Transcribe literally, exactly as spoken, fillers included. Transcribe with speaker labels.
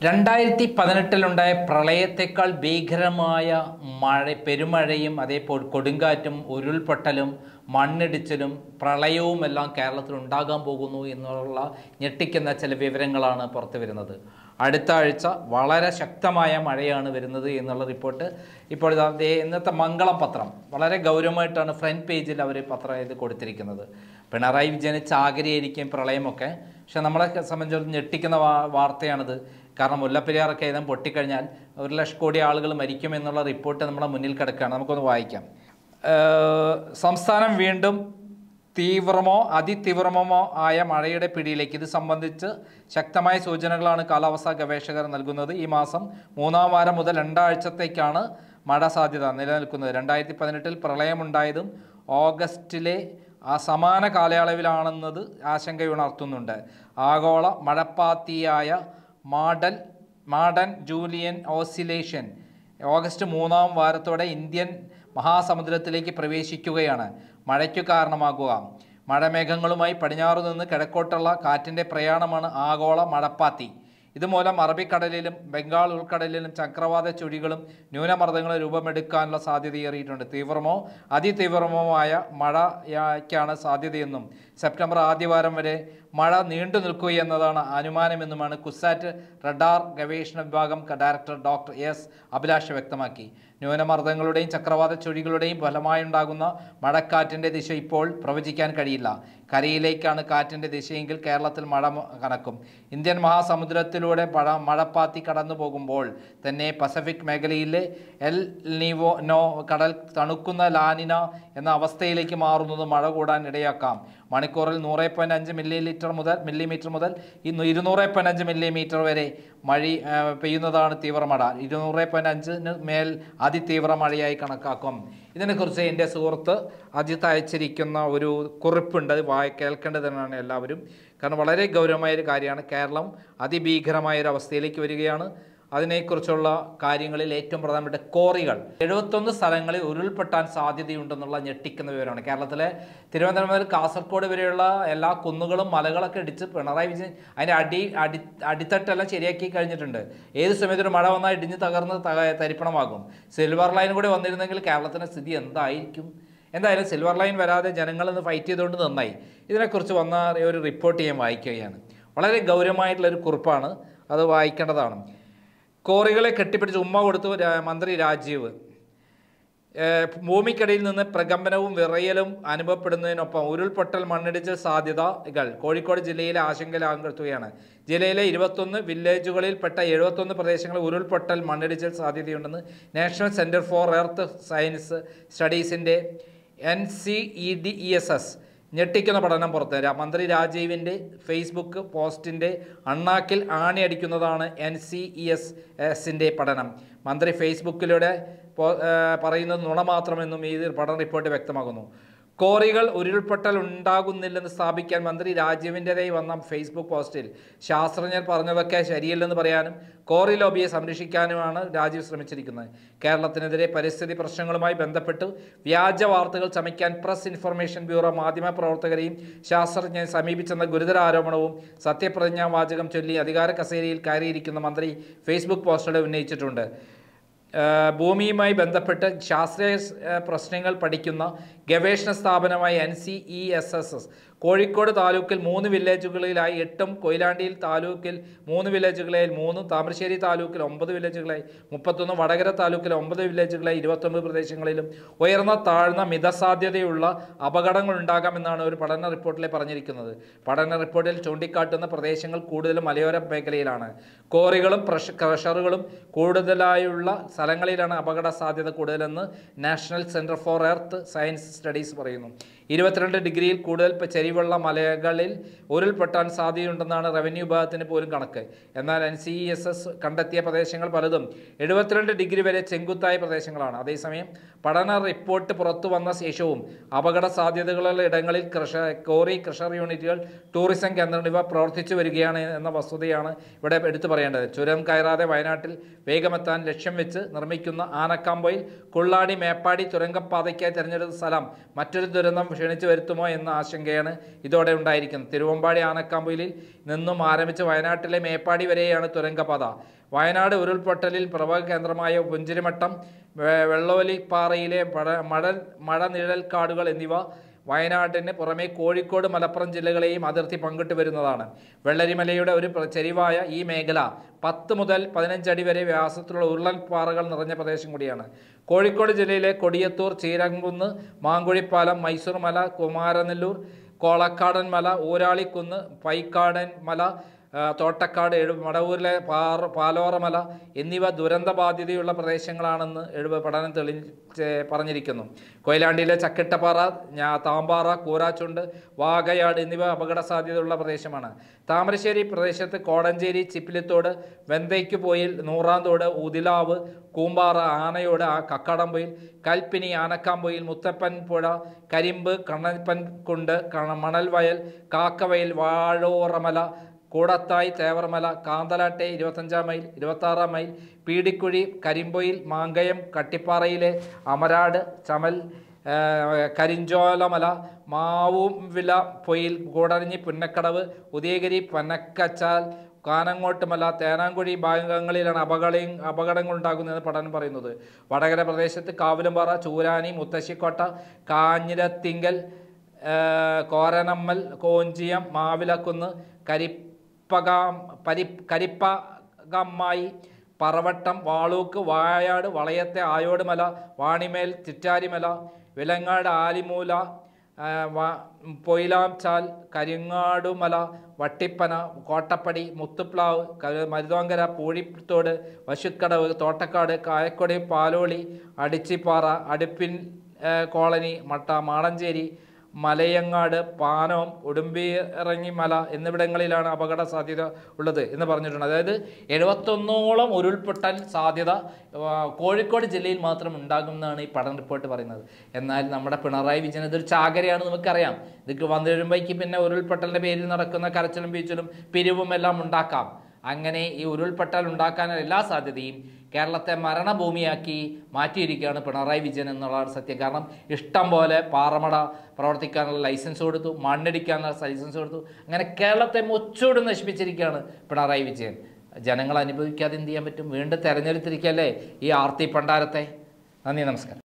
Speaker 1: രണ്ടായിരത്തി പതിനെട്ടിലുണ്ടായ പ്രളയത്തേക്കാൾ ഭീകരമായ മഴ പെരുമഴയും അതേപോലെ കൊടുങ്കാറ്റും ഉരുൾപൊട്ടലും മണ്ണിടിച്ചിലും പ്രളയവും എല്ലാം കേരളത്തിൽ ഉണ്ടാകാൻ പോകുന്നു എന്നുള്ള ഞെട്ടിക്കുന്ന ചില വിവരങ്ങളാണ് പുറത്തു വരുന്നത്. അടുത്ത ആഴ്ച വളരെ ശക്തമായ മഴയാണ് വരുന്നത് എന്നുള്ള റിപ്പോർട്ട് ഇപ്പോൾ ഇന്നത്തെ മംഗളം പത്രം വളരെ ഗൗരവമായിട്ടാണ് ഫ്രണ്ട് പേജിൽ അവർ പത്രം ഇത് കൊടുത്തിരിക്കുന്നത്. പിണറായി വിജയന് ചാകരിയായിരിക്കും പ്രളയമൊക്കെ, പക്ഷെ നമ്മളെ സംബന്ധിച്ചിടത്തോളം ഞെട്ടിക്കുന്ന വാർത്തയാണിത്. കാരണം മുല്ലപ്പെരിയാറൊക്കെ ഏതും പൊട്ടിക്കഴിഞ്ഞാൽ ഒരു ലക്ഷം കോടി ആളുകൾ മരിക്കുമെന്നുള്ള റിപ്പോർട്ട് നമ്മുടെ മുന്നിൽ കിടക്കുകയാണ്. നമുക്കൊന്ന് വായിക്കാം. സംസ്ഥാനം വീണ്ടും തീവ്രമോ അതിതീവ്രമോ ആയ മഴയുടെ പിടിയിലേക്ക്. ഇത് സംബന്ധിച്ച് ശക്തമായ സൂചനകളാണ് കാലാവസ്ഥാ ഗവേഷകർ നൽകുന്നത്. ഈ മാസം മൂന്നാം വാരം മുതൽ രണ്ടാഴ്ചത്തേക്കാണ് മഴ സാധ്യത നിലനിൽക്കുന്നത്. രണ്ടായിരത്തി പതിനെട്ടിൽ പ്രളയമുണ്ടായതും ഓഗസ്റ്റിലെ ആ സമാന കാലയളവിലാണെന്നത് ആശങ്കയുണർത്തുന്നുണ്ട്. ആഗോള മഴപ്പാത്തിയായ മാഡൽ മാഡൻ ജൂലിയൻ ഓസിലേഷൻ ഓഗസ്റ്റ് മൂന്നാം വാരത്തോടെ ഇന്ത്യൻ മഹാസമുദ്രത്തിലേക്ക് പ്രവേശിക്കുകയാണ് മഴയ്ക്കു കാരണമാകുക. മഴമേഘങ്ങളുമായി പടിഞ്ഞാറു നിന്ന് കിഴക്കോട്ടുള്ള കാറ്റിൻ്റെ പ്രയാണമാണ് ആഗോള മഴപ്പാത്തി. ഇതുമൂലം അറബിക്കടലിലും ബംഗാൾ ഉൾക്കടലിലും ചക്രവാത ചുഴികളും ന്യൂനമർദ്ദങ്ങളും രൂപമെടുക്കാനുള്ള സാധ്യതയേറിയിട്ടുണ്ട്. തീവ്രമോ അതിതീവ്രമോ ആയ മഴയ്ക്കാണ് സാധ്യതയെന്നും സെപ്റ്റംബർ ആദ്യവാരം വരെ മഴ നീണ്ടു നിൽക്കുകയെന്നതാണ് അനുമാനമെന്നുമാണ് കുസാറ്റ് റഡാർ ഗവേഷണ വിഭാഗം ഡയറക്ടർ ഡോക്ടർ എസ് അഭിലാഷ് വ്യക്തമാക്കി. ന്യൂനമർദ്ദങ്ങളുടെയും ചക്രവാത ചുഴികളുടെയും ഫലമായുണ്ടാകുന്ന മഴക്കാറ്റിൻ്റെ ദിശ ഇപ്പോൾ പ്രവചിക്കാൻ കഴിയില്ല. കരയിലേക്കാണ് കാറ്റിൻ്റെ ദിശയെങ്കിൽ കേരളത്തിൽ മഴ കനക്കും. ഇന്ത്യൻ മഹാസമുദ്രത്തിലൂടെ മഴ മഴപ്പാത്തി കടന്നു പോകുമ്പോൾ തന്നെ പസഫിക് മേഖലയിലെ എൽ നിവോ നോ കടൽ തണുക്കുന്ന ലാനിന എന്ന അവസ്ഥയിലേക്ക് മാറുന്നത് മഴ കൂടാൻ ഇടയാക്കാം. മണിക്കൂറിൽ നൂറ് പോയിൻറ്റ് അഞ്ച് മില്ലി ലിറ്റർ മുതൽ മില്ലിമീറ്റർ മുതൽ ഇന്ന് ഇരുന്നൂറ് പോയിൻറ്റ് അഞ്ച് മില്ലിമീറ്റർ വരെ മഴ പെയ്യുന്നതാണ് തീവ്രമഴ. ഇരുന്നൂറ് പോയിൻറ്റ് അഞ്ചിന് മേൽ അതിതീവ്ര മഴയായി കണക്കാക്കും. ഇതിനെക്കുറിച്ച് എൻ്റെ സുഹൃത്ത് അജിത്ത് അയച്ചിരിക്കുന്ന ഒരു കുറിപ്പുണ്ട്, വായി കേൾക്കേണ്ടതെന്നാണ് എല്ലാവരും. കാരണം വളരെ ഗൗരവമായൊരു കാര്യമാണ്. കേരളം അതിഭീകരമായൊരു അവസ്ഥയിലേക്ക് വരികയാണ്. അതിനെക്കുറിച്ചുള്ള കാര്യങ്ങളിൽ ഏറ്റവും പ്രധാനപ്പെട്ട കോറികൾ എഴുപത്തൊന്ന് സ്ഥലങ്ങളിൽ ഉരുൾപൊട്ടാൻ സാധ്യതയുണ്ടെന്നുള്ള ഞെട്ടിക്കുന്ന വിവരമാണ്. കേരളത്തിലെ തിരുവനന്തപുരം മുതൽ കാസർഗോഡ് വരെയുള്ള എല്ലാ കുന്നുകളും മലകളൊക്കെ ഇടിച്ച് പിണറായി വിജയൻ അതിൻ്റെ അടി അടി അടിത്തട്ടെല്ലാം ശരിയാക്കി കഴിഞ്ഞിട്ടുണ്ട്. ഏത് സമയത്തൊരു മഴ വന്നാൽ ഇടിഞ്ഞ് തകർന്ന് തരിപ്പണമാകും. സിൽവർ ലൈൻ കൂടെ വന്നിരുന്നെങ്കിൽ കേരളത്തിൻ്റെ സ്ഥിതി എന്തായിരിക്കും? എന്തായാലും സിൽവർ ലൈൻ വരാതെ ജനങ്ങളിന്ന് ഫൈറ്റ് ചെയ്തുകൊണ്ട് നന്നായി. ഇതിനെക്കുറിച്ച് വന്ന ഒരു റിപ്പോർട്ട് ഞാൻ വായിക്കുകയാണ്. വളരെ ഗൗരവമായിട്ടുള്ളൊരു കുറിപ്പാണ്, അത് വായിക്കേണ്ടതാണ്. കോറികളെ കെട്ടിപ്പിടിച്ച് ഉമ്മ കൊടുത്തു മന്ത്രി രാജീവ്. ഭൂമിക്കടിയിൽ നിന്ന് പ്രകമ്പനവും വിറയലും അനുഭവപ്പെടുന്നതിനൊപ്പം ഉരുൾപൊട്ടൽ മണ്ണിടിച്ചിൽ സാധ്യതകൾ കോഴിക്കോട് ജില്ലയിലെ ആശങ്കയിലാകുകയാണ്. ജില്ലയിലെ ഇരുപത്തൊന്ന് വില്ലേജുകളിൽ പെട്ട എഴുപത്തൊന്ന് പ്രദേശങ്ങളിൽ ഉരുൾപൊട്ടൽ മണ്ണിടിച്ചിൽ സാധ്യതയുണ്ടെന്ന് National Centre for Earth Science സ്റ്റഡീസിൻ്റെ N C E D E S S ഞെട്ടിക്കുന്ന പഠനം പുറത്തുവരാം. മന്ത്രി രാജീവിൻ്റെ ഫേസ്ബുക്ക് പോസ്റ്റിൻ്റെ അണ്ണാക്കിൽ ആണിയടിക്കുന്നതാണ് എൻ സി ഇ എസ് എസിൻ്റെ പഠനം. മന്ത്രി ഫേസ്ബുക്കിലൂടെ പറയുന്നത് നുണ മാത്രമെന്നും ഈ പഠന റിപ്പോർട്ട് വ്യക്തമാക്കുന്നു. കോറികൾ ഉരുൾപൊട്ടൽ ഉണ്ടാകുന്നില്ലെന്ന് സ്ഥാപിക്കാൻ മന്ത്രി രാജീവിൻ്റെതായി വന്ന ഫേസ്ബുക്ക് പോസ്റ്റിൽ ശാസ്ത്രജ്ഞർ പറഞ്ഞതൊക്കെ ശരിയല്ലെന്ന് പറയാനും കോറി ലോബിയെ സംരക്ഷിക്കാനുമാണ് രാജീവ് ശ്രമിച്ചിരിക്കുന്നത്. കേരളത്തിനെതിരെ പരിസ്ഥിതി പ്രശ്നങ്ങളുമായി ബന്ധപ്പെട്ട് വ്യാജ വാർത്തകൾ ചമയ്ക്കാൻ പ്രസ് ഇൻഫർമേഷൻ ബ്യൂറോ മാധ്യമപ്രവർത്തകരെയും ശാസ്ത്രജ്ഞരെ സമീപിച്ചെന്ന ഗുരുതര ആരോപണവും സത്യപ്രതിജ്ഞാ വാചകം ചൊല്ലി അധികാര കസേരയിൽ കയറിയിരിക്കുന്ന മന്ത്രി ഫേസ്ബുക്ക് പോസ്റ്റിലൂടെ ഉന്നയിച്ചിട്ടുണ്ട്. ഭൂമിയുമായി ബന്ധപ്പെട്ട് ശാസ്ത്രീയ പ്രശ്നങ്ങൾ പഠിക്കുന്ന ഗവേഷണ സ്ഥാപനമായ N C E S S S Kozhikode താലൂക്കിൽ മൂന്ന് വില്ലേജുകളിലായി എട്ടും, കൊയിലാണ്ടിയിൽ താലൂക്കിൽ മൂന്ന് വില്ലേജുകളിൽ മൂന്നും, താമരശ്ശേരി താലൂക്കിൽ ഒമ്പത് വില്ലേജുകളായി മുപ്പത്തൊന്ന്, വടകര താലൂക്കിൽ ഒമ്പത് വില്ലേജുകളായി ഇരുപത്തൊമ്പത് പ്രദേശങ്ങളിലും ഉയർന്ന താഴ്ന്ന മിതസാധ്യതയുള്ള അപകടങ്ങൾ ഉണ്ടാകാമെന്നാണ് ഒരു പഠന റിപ്പോർട്ടിൽ പറഞ്ഞിരിക്കുന്നത്. പഠന റിപ്പോർട്ടിൽ ചൂണ്ടിക്കാട്ടുന്ന പ്രദേശങ്ങൾ കൂടുതലും മലയോര മേഖലയിലാണ്. കോറികളും ക്രഷറുകളും കൂടുതലായുള്ള സ്ഥലങ്ങളിലാണ് അപകട സാധ്യത കൂടുതലെന്ന് National Centre for Earth Science Studies പറയുന്നു. ഇരുപത്തിരണ്ട് ഡിഗ്രിയിൽ കൂടുതൽ ചെരിവുള്ള മലകളിൽ ഉരുൾപൊട്ടാൻ സാധ്യതയുണ്ടെന്നാണ് റവന്യൂ വിഭാഗത്തിന് പോലും കണക്ക്. എന്നാൽ N C E S S കണ്ടെത്തിയ പ്രദേശങ്ങൾ പലതും എഴുപത്തിരണ്ട് ഡിഗ്രി വരെ ചെങ്കുത്തായ പ്രദേശങ്ങളാണ്. അതേസമയം പഠന റിപ്പോർട്ട് പുറത്തു വന്ന ശേഷവും അപകട സാധ്യതകളുള്ള ഇടങ്ങളിൽ ക്രഷ കോറി ക്രഷർ യൂണിറ്റുകൾ, ടൂറിസം കേന്ദ്രങ്ങൾ ഇവ പ്രവർത്തിച്ചു വരികയാണ് എന്ന വസ്തുതയാണ് ഇവിടെ എടുത്തു പറയേണ്ടത്. ചുരം കയറാതെ വയനാട്ടിൽ വേഗമെത്താൻ ലക്ഷ്യം വെച്ച് നിർമ്മിക്കുന്ന ആനക്കാമ്പൊയിൽ കുള്ളാടി മേപ്പാടി തുരങ്കപ്പാതയ്ക്കായി തിരഞ്ഞെടുത്ത സ്ഥലം മറ്റൊരു ദുരന്തം ക്ഷണിച്ചു വരുത്തുമോ എന്ന ആശങ്കയാണ് ഇതോടെ ഉണ്ടായിരിക്കുന്നത്. തിരുവമ്പാടി ആനക്കാമ്പൊയിലിൽ നിന്നും ആരംഭിച്ച് വയനാട്ടിലെ മേപ്പാടി വരെയാണ് തുരങ്കപാത. വയനാട് ഉരുൾപൊട്ടലിൽ പ്രഭവ കേന്ദ്രമായ പുഞ്ചിരിമട്ടം, വെള്ളോലിപ്പാറയിലെ മഴ മഴനിഴൽക്കാടുകൾ എന്നിവ വയനാട്ടിന് പുറമെ കോഴിക്കോട്, മലപ്പുറം ജില്ലകളെയും അതിർത്തി പങ്കിട്ട് വരുന്നതാണ്. വെള്ളരിമലയുടെ ഒരു ചെരിവായ ഈ മേഖല പത്ത് മുതൽ പതിനഞ്ചടി വരെ വ്യാസത്തിലുള്ള ഉരുളൻപാറകൾ നിറഞ്ഞ പ്രദേശം കൂടിയാണ്. കോഴിക്കോട് ജില്ലയിലെ കൊടിയത്തൂർ, ചീരങ്കുന്ന്, മാങ്കുഴിപ്പാലം, മൈസൂർ മല, കുമാരനെല്ലൂർ, കോളക്കാടൻ മല, ഊരാളിക്കുന്ന്, പൈക്കാടൻ മല, തോട്ടക്കാട്, എഴു മടവൂരിലെ പാറ പാലോറമല എന്നിവ ദുരന്ത ബാധ്യതയുള്ള പ്രദേശങ്ങളാണെന്ന് എഴുപ പഠനം തെളിയിച്ച് പറഞ്ഞിരിക്കുന്നു. കൊയിലാണ്ടിയിലെ ചക്കിട്ടപ്പാറ, താമ്പാറ, കൂരാച്ചുണ്ട്, വാകയാട് എന്നിവ അപകട സാധ്യതയുള്ള പ്രദേശമാണ്. താമരശ്ശേരി പ്രദേശത്ത് കോടഞ്ചേരി, ചിപ്പിലിത്തോട്, വെന്തയ്ക്കുപോയിൽ, നൂറാന്തോട്, ഉദിലാവ്, കൂമ്പാറ, ആനയോട്, കക്കാടംപൊയിൽ, കൽപ്പിനി, ആനക്കാമ്പൊയിൽ, മുത്തപ്പൻ പുഴ, കരിമ്പ്, കണ്ണപ്പൻ കുണ്ട്, മണൽവയൽ, കാക്കവയൽ, വാഴോറമല, കൂടത്തായി, തേവർമല, കാന്തലാട്ടെ, ഇരുപത്തഞ്ചാം മൈൽ, ഇരുപത്താറാം മൈൽ, പീടിക്കുഴി, കരിമ്പൊയിൽ, മാങ്കയം, കട്ടിപ്പാറയിലെ അമരാട്, ചമൽ, കരിഞ്ചോലമല, മാവുംവില പൊയിൽ, കൂടരഞ്ഞി, പുന്നക്കടവ്, ഉദയഗിരി, പനക്കച്ചാൽ, കാനങ്ങോട്ടുമല, തേനാങ്കുഴി ഭാഗങ്ങളിലാണ് അപകട അപകടങ്ങൾ ഉണ്ടാകുന്നതെന്ന് പഠനം പറയുന്നത്. വടകര പ്രദേശത്ത് കാവിലുംപാറ, ചൂരാനി, മുത്തശ്ശിക്കോട്ട, കാഞ്ഞിരത്തിങ്കൽ, കോരനമ്മൽ, കോഞ്ചിയം, മാവിലക്കുന്ന്, കരി പരി കരിപ്പകമ്മായി, പറവട്ടം, വാളൂക്ക്, വായാട്, വളയത്തെ, ആയോട് മല, വാണിമേൽ, ചിറ്റാരിമല, വിലങ്ങാട്, ആലിമൂല, പൊയിലാംചാൽ, കരിങ്ങാടുമല, വട്ടിപ്പന, കോട്ടപ്പടി, മുത്തുപ്ലാവ്, മരുതോങ്കര, പൂഴിത്തോട്, വശുക്കടവ്, തോട്ടക്കാട്, കായക്കൊടി, പാലോളി, അടിച്ചിപ്പാറ, അടുപ്പിൻ കോളനി, മട്ട മാടഞ്ചേരി, മലയങ്ങാട്, പാനോം, ഉടുമ്പിറങ്ങി മല എന്നിവിടങ്ങളിലാണ് അപകട സാധ്യത ഉള്ളത് എന്ന് പറഞ്ഞിട്ടുണ്ട്. അതായത് എഴുപത്തൊന്നോളം ഉരുൾപൊട്ടൽ സാധ്യത കോഴിക്കോട് ജില്ലയിൽ മാത്രം ഉണ്ടാകുമെന്നാണ് ഈ പഠന റിപ്പോർട്ട് പറയുന്നത്. എന്നാൽ നമ്മുടെ പിണറായി വിജയൻ ഇതൊരു ചാകരയാണ്, നമുക്കറിയാം. ഇതൊക്കെ വന്നു കഴിയുമ്പോഴേക്ക് പിന്നെ ഉരുൾപൊട്ടലിൻ്റെ പേരിൽ നടക്കുന്ന കരച്ചിലും ബീച്ചിലും പിരിവും എല്ലാം ഉണ്ടാക്കാം. അങ്ങനെ ഈ ഉരുൾപൊട്ടൽ ഉണ്ടാക്കാനുള്ള എല്ലാ സാധ്യതയും കേരളത്തെ മരണഭൂമിയാക്കി മാറ്റിയിരിക്കുകയാണ് പിണറായി വിജയൻ എന്നുള്ളതാണ് സത്യം. കാരണം ഇഷ്ടം പോലെ പാറമട പ്രവർത്തിക്കാനുള്ള ലൈസൻസ് കൊടുത്തു, മണ്ണിടിക്കാനുള്ള ലൈസൻസ് കൊടുത്തു. അങ്ങനെ കേരളത്തെ മുച്ചൂട് നശിപ്പിച്ചിരിക്കുകയാണ് പിണറായി വിജയൻ. ജനങ്ങൾ അനുഭവിക്കാതെ എന്ത് ചെയ്യാൻ പറ്റും? വീണ്ടും തെരഞ്ഞെടുത്തിരിക്കുകയല്ലേ ഈ ആർത്തി പണ്ടാരത്തെ. നന്ദി, നമസ്കാരം.